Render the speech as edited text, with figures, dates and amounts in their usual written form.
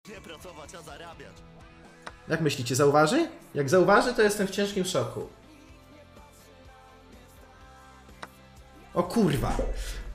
Nie pracować, a zarabiać. Jak myślicie, zauważy? Jak zauważy, to jestem w ciężkim szoku. O kurwa.